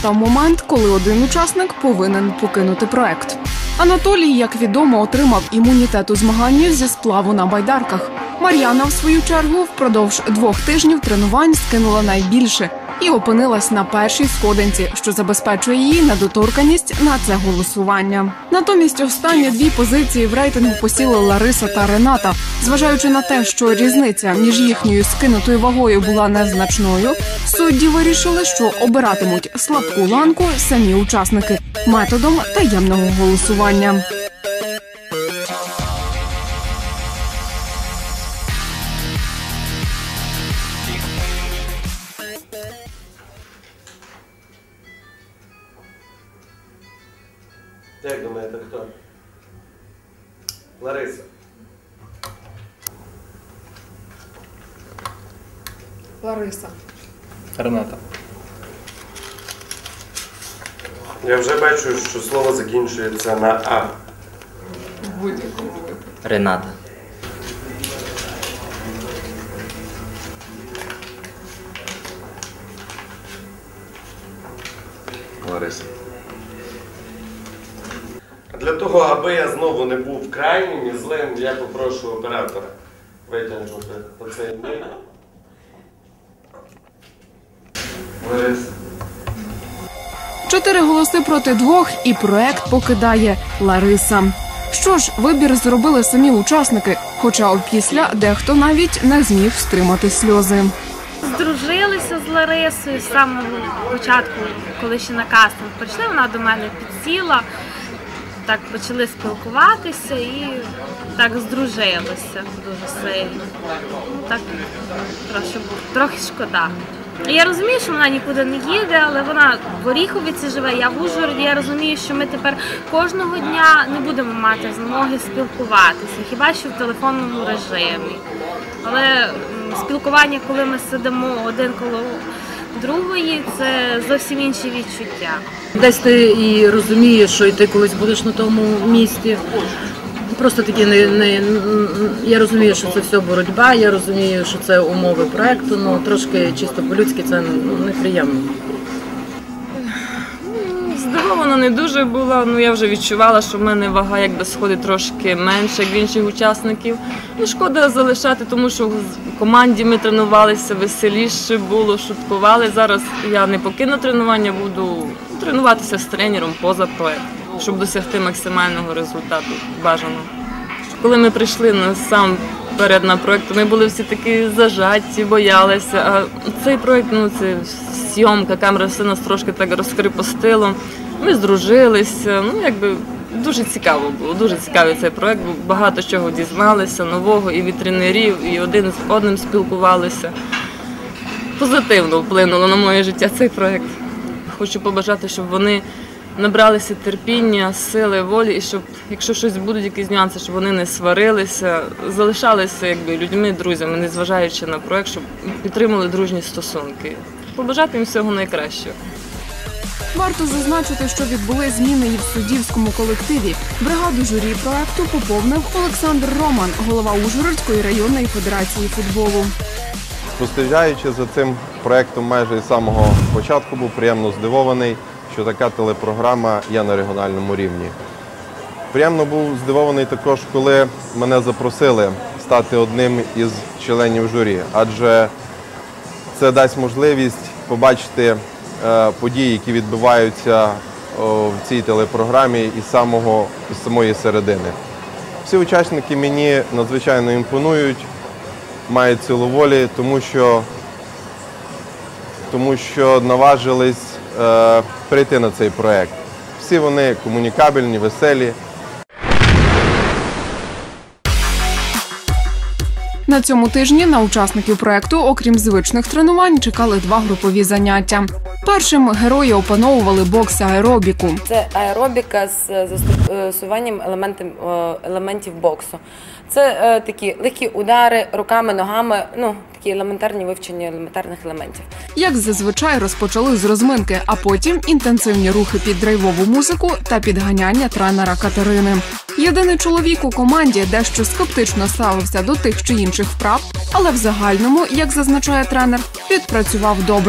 настав момент, коли один учасник повинен покинути проект. Анатолій, як відомо, отримав імунітет у змаганні зі сплаву на байдарках. Мар'яна, в свою чергу, впродовж 2 тижнів тренувань скинула найбільше і опинилась на першій сходинці, що забезпечує її недоторканність на це голосування. Натомість останні 2 позиції в рейтингу посіли Лариса та Рената. Зважаючи на те, що різниця між їхньою скинутою вагою була незначною, судді вирішили, що обиратимуть слабку ланку самі учасники методом таємного голосування. Як думаєте, хто? Лариса. Лариса. Рената. Я вже бачу, що слово закінчується на А. В будь-якому випадку. Рената. Лариса. Для того, аби я знову не був крайнім і злим, я попрошу оператора витягнути оцей мій. Лариса. 4 голоси проти 2 і проект покидає Лариса. Що ж, вибір зробили самі учасники, хоча опісля дехто навіть не зміг стримати сльози. Здружилися з Ларисою з самого початку, коли ще на кастинг прийшли, вона до мене підсіла, так почали спілкуватися і так здружилися дуже сильно. Так трохи шкода. Я розумію, що вона нікуди не їде, але вона в Оріховиці живе, я в Ужгороді. Я розумію, що ми тепер кожного дня не будемо мати змоги спілкуватися, хіба що в телефонному режимі. Але спілкування, коли ми сидимо один коло другої, це зовсім інші відчуття. Десь ти і розумієш, що і ти колись будеш на тому місці. Просто такі я розумію, що це все боротьба, я розумію, що це умови проєкту, але трошки чисто по-людськи це неприємно. Здивована не дуже була, я вже відчувала, що в мене вага якби сходить трошки менше, як в інших учасників. Шкода залишати, тому що в команді ми тренувалися, веселіше було, шуткували. Зараз я не покину тренування, буду тренуватися з тренером поза проєктом, щоб досягти максимального результату бажаного. Коли ми прийшли насамперед на проєкт, ми були всі такі зажаті, боялися. А цей проєкт, це зйомка, камера, все нас трошки так розкріпостило. Ми здружилися, дуже цікаво було, дуже цікавий цей проєкт, багато чого дізналися, нового і від тренерів, і один з одним спілкувалися. Позитивно вплинуло на моє життя цей проєкт. Хочу побажати, щоб вони набралися терпіння, сили, волі, і щоб, якщо щось будуть, якісь нюанси, щоб вони не сварилися, залишалися людьми, друзями, незважаючи на проєкт, щоб підтримали дружні стосунки. Побажати їм всього найкращого. Варто зазначити, що відбули зміни і в суддівському колективі. Бригаду журі проекту поповнив Олександр Роман, голова Ужгородської районної федерації футболу. Спостерігаючи за цим проєктом майже з самого початку, був приємно здивований, що така телепрограма є на регіональному рівні. Приємно був здивований також, коли мене запросили стати одним із членів журі, адже це дасть можливість побачити події, які відбуваються в цій телепрограмі із самої середини. Всі учасники мені надзвичайно імпонують, мають силу волі, тому що наважились прийти на цей проєкт. Всі вони комунікабельні, веселі. На цьому тижні на учасників проєкту, окрім звичних тренувань, чекали 2 групові заняття. Першим герої опановували бокс-аеробіку. Це аеробіка з застосуванням елементів боксу. Це такі легкі удари руками, ногами, такі елементарні вивчення елементарних елементів. Як зазвичай, розпочали з розминки, а потім інтенсивні рухи під драйвову музику та підганяння тренера Катерини. Єдиний чоловік у команді дещо скептично ставився до тих чи інших вправ, але в загальному, як зазначає тренер, відпрацював добре.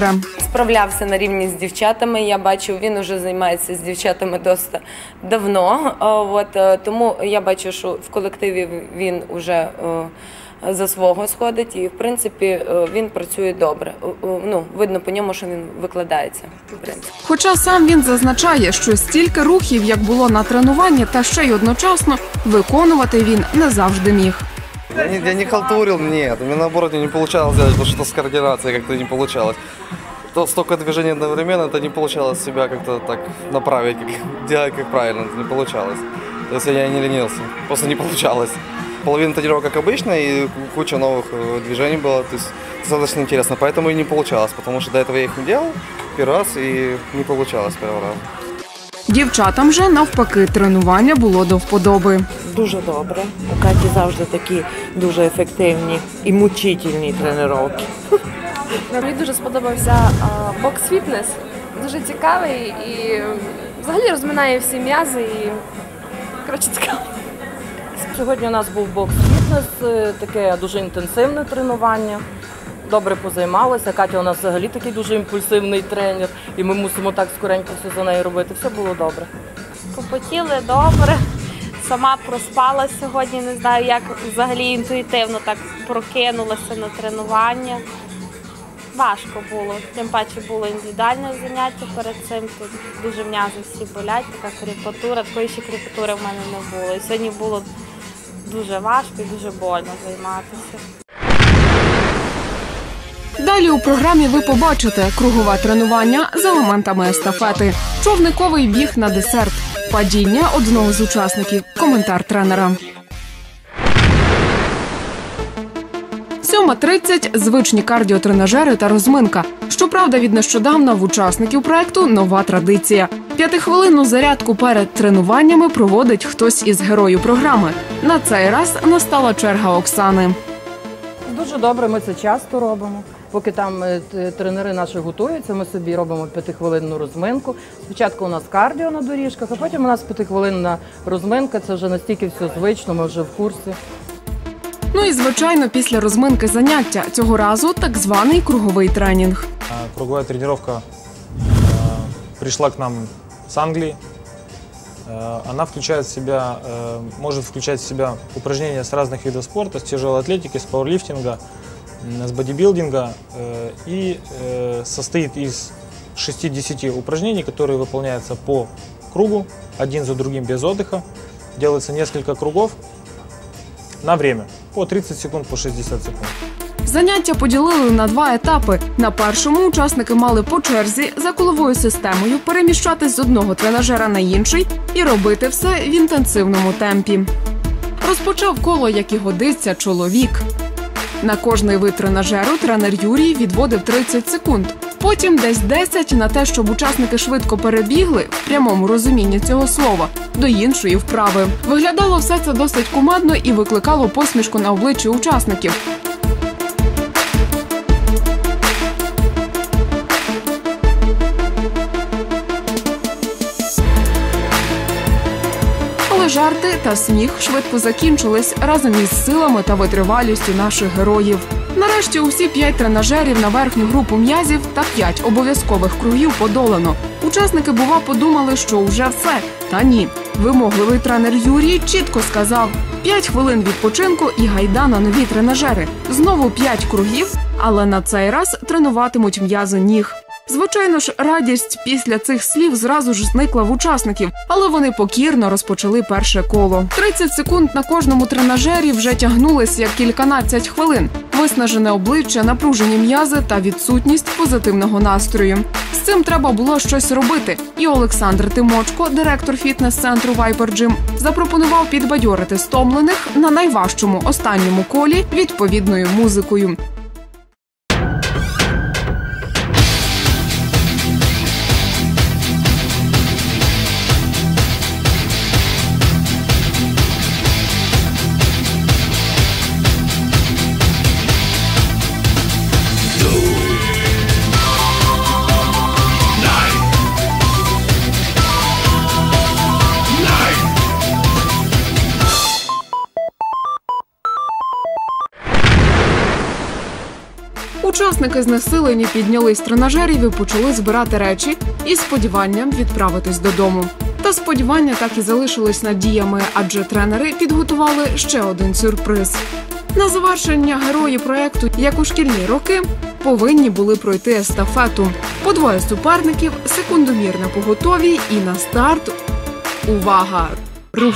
справлявся на рівні з дівчатами. Я бачу, він вже займається з дівчатами досить давно. Тому я бачу, що в колективі він вже за свого сходить і, в принципі, він працює добре. Видно по ньому, що він викладається. Хоча сам він зазначає, що стільки рухів, як було на тренуванні, та ще й одночасно виконувати він не завжди міг. Я не халтурил, нет. У меня наоборот не получалось сделать, потому что с координацией как-то не получалось. Столько движений одновременно, это не получалось себя как-то так направить, делать как правильно, это не получалось. То есть я не ленился, просто не получалось. Половина тренировок как обычно и куча новых движений было, то есть достаточно интересно, поэтому и не получалось, потому что до этого я их не делал первый раз и не получалось первый раз. Дівчатам же, навпаки, тренування було до вподоби. Дуже добре. У Каті завжди такі дуже ефективні і мучительні тренування. Мені дуже сподобався бокс-фітнес. Дуже цікавий і взагалі розминає всі м'язи і, коротше, цікаво. Сьогодні у нас був бокс-фітнес, таке дуже інтенсивне тренування. Добре позаймалася. Катя у нас взагалі такий дуже імпульсивний тренер, і ми мусимо так скоренько все за нею робити. Все було добре. Попотіли добре. Сама проспала сьогодні, не знаю, як взагалі інтуїтивно так прокинулася на тренування. Важко було, тим паче було індивідуальне заняття перед цим, тут дуже м'язи всі болять, така кріпатура, такої ще кріпатури в мене не було. І сьогодні було дуже важко і дуже больно займатися. Далі у програмі ви побачите кругове тренування з елементами естафети, човниковий біг на десерт, падіння одного з учасників, коментар тренера. 7:30 – звичні кардіотренажери та розминка. Щоправда, від нещодавна в учасників проекту нова традиція. 5-хвилинну зарядку перед тренуваннями проводить хтось із героїв програми. На цей раз настала черга Оксани. Дуже добре, ми це часто робимо. Поки там тренери наші готуються, ми собі робимо 5-хвилинну розминку. Спочатку у нас кардіо на доріжках, а потім у нас 5-хвилинна розминка. Це вже настільки все звично, ми вже в курсі. Ну і, звичайно, після розминки заняття. Цього разу так званий круговий тренінг. Круговая тренировка пришла к нам с Англии. Она включает в себя, может включать в себя упражнения с разных видов спорта, с тяжелой атлетики, с пауэрлифтинга, с бодибилдинга и состоит из 60 упражнений, которые выполняются по кругу, один за другим без отдыха. Делается несколько кругов на время, по 30 секунд, по 60 секунд. Заняття поділили на 2 етапи. На першому учасники мали по черзі за коловою системою переміщатись з одного тренажера на інший і робити все в інтенсивному темпі. Розпочав коло, як і годиться, чоловік. На кожний вид тренажеру тренер Юрій відводив 30 секунд. Потім десь 10 на те, щоб учасники швидко перебігли, в прямому розумінні цього слова, до іншої вправи. Виглядало все це досить кумедно і викликало посмішку на обличчі учасників. Але жарти та сміх швидко закінчились разом із силами та витривалістю наших героїв. Нарешті усі 5 тренажерів на верхню групу м'язів та 5 обов'язкових кругів подолано. Учасники, бува, подумали, що вже все. Та ні. Вимогливий тренер Юрій чітко сказав: 5 хвилин відпочинку і гайда на нові тренажери. Знову 5 кругів, але на цей раз тренуватимуть м'язи ніг. Звичайно ж, радість після цих слів зразу ж зникла в учасників, але вони покірно розпочали перше коло. 30 секунд на кожному тренажері вже тягнулись як кільканадцять хвилин. Виснажене обличчя, напружені м'язи та відсутність позитивного настрою. З цим треба було щось робити. І Олександр Тимочко, директор фітнес-центру Viper Gym, запропонував підбадьорити стомлених на найважчому останньому колі відповідною музикою. Учасники знесилені піднялись з тренажерів і почали збирати речі із сподіванням відправитись додому. Та сподівання так і залишились надіями, адже тренери підготували ще один сюрприз. На завершення герої проєкту, як у шкільні роки, повинні були пройти естафету. По двоє суперників, секундомір на поготові і на старт – увага! Руш!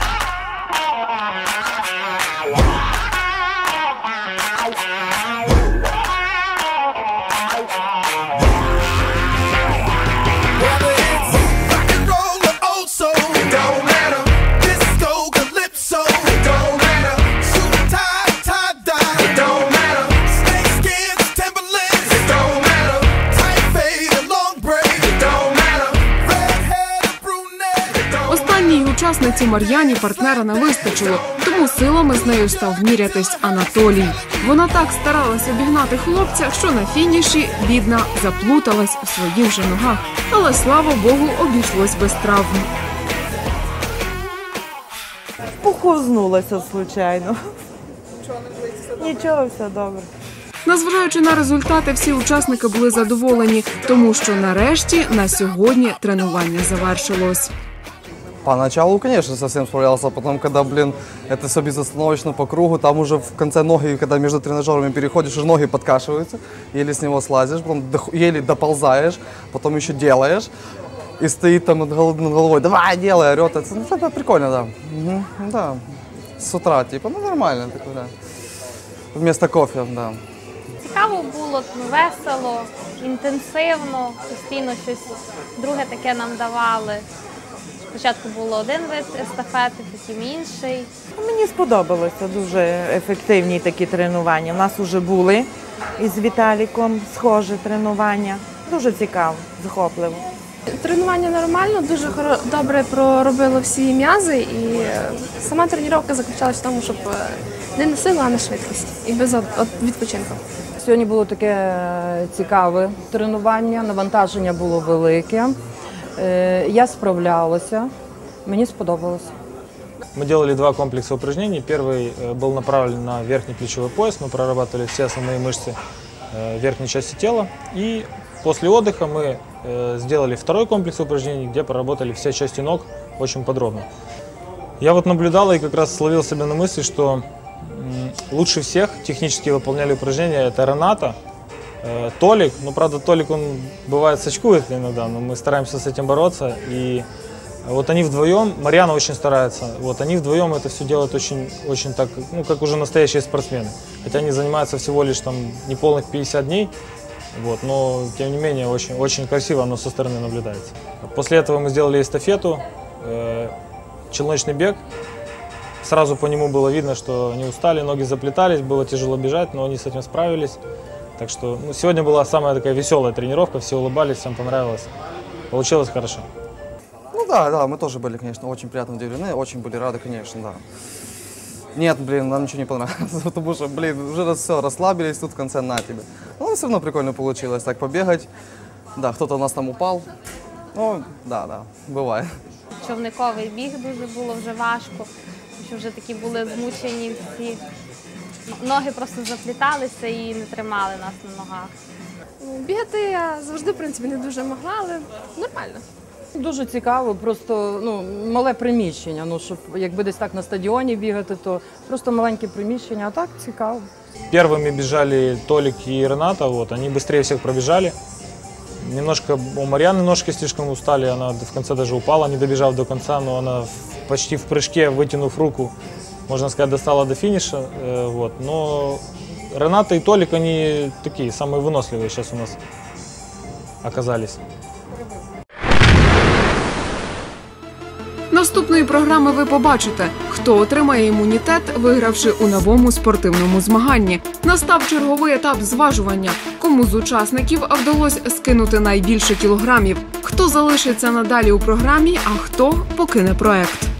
Учасниці Мар'яні партнера не вистачило, тому силами з нею став мірятись Анатолій. Вона так старалась обігнати хлопця, що на фініші, бідна, заплуталась у своїх же ногах. Але, слава Богу, обійшлось без травм. Похознулася случайно. Нічого, все добре. Незважаючи на результати, всі учасники були задоволені, тому що нарешті, на сьогодні, тренування завершилось. Поначалу, конечно, совсем справлялся, потом, когда, это все безостановочно по кругу, там уже в конце ноги, когда между тренажерами переходишь, уже ноги подкашиваются, еле с него слазишь, потом еле доползаешь, потом еще делаешь, и стоит там над головой, давай, делай, орет, это прикольно, да. Угу, да, с утра, типа, нормально, такое, да. Вместо кофе, да. Цікаво було, весело, інтенсивно, постійно щось друге таке нам давали. Спочатку було один вид естафети, потім інший. Мені сподобалося, дуже ефективні такі тренування. У нас вже були із Віталіком схожі тренування. Дуже цікаво, захопливо. Тренування нормально, дуже добре проробило всі м'язи, і сама тренування заключалася в тому, щоб не на силу, а на швидкість і без відпочинку. Сьогодні було таке цікаве тренування, навантаження було велике. Я справлялася, мені сподобалось. Мы делали два комплекса упражнений. Первый был направлен на верхний плечевой пояс. Мы прорабатывали все основные мышцы верхней части тела. И после отдыха мы сделали второй комплекс упражнений, где проработали все части ног очень подробно. Я вот наблюдал и как раз словил себя на мысли, что лучше всех технически выполняли упражнения это Рената, Толик. Ну, правда, Толик, он бывает сочкует иногда, но мы стараемся с этим бороться. И вот они вдвоем, Марьяна очень старается, вот они вдвоем это все делают очень так, ну, как уже настоящие спортсмены. Хотя они занимаются всего лишь там неполных 50 дней, вот, но тем не менее очень красиво оно со стороны наблюдается. После этого мы сделали эстафету, челночный бег. Сразу по нему было видно, что они устали, ноги заплетались, было тяжело бежать, но они с этим справились. Так что сегодня была самая такая веселая тренировка, все улыбались, всем понравилось. Получилось хорошо. Ну да, мы тоже были, конечно, очень приятно удивлены, очень были рады, конечно, да. Нет, нам ничего не понравилось, потому что, уже все, расслабились, тут в конце на тебе. Ну, все равно прикольно получилось, так побегать. Да, кто-то у нас там упал. Ну, да, бывает. Човниковий біг дуже було вже важко, що вже такі були змучені всі. Ноги просто запліталися і не тримали нас на ногах. Бігати я завжди, в принципі, не дуже могла, але нормально. Дуже цікаво, просто мале приміщення. Щоб якби десь так на стадіоні бігати, то просто маленьке приміщення, а так цікаво. Первыми бежали Толик и Рената, вот, они быстрее всех пробежали. Немножко у Марьяны ножки слишком устали, она в конце даже упала, не добежав до конца, но она почти в прыжке, вытянув руку, можно сказать, достала до финиша. Вот. Но Рената и Толик, они такие, самые выносливые сейчас у нас оказались. Наступної програми ви побачите, хто отримає імунітет, вигравши у новому спортивному змаганні. Настав черговий етап зважування. Кому з учасників вдалося скинути найбільше кілограмів, хто залишиться надалі у програмі, а хто покине проект.